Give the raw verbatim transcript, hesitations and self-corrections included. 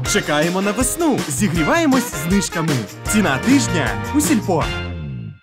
Чекаємо на весну. Зігріваємось знижками. Ціна тижня у Сільпо.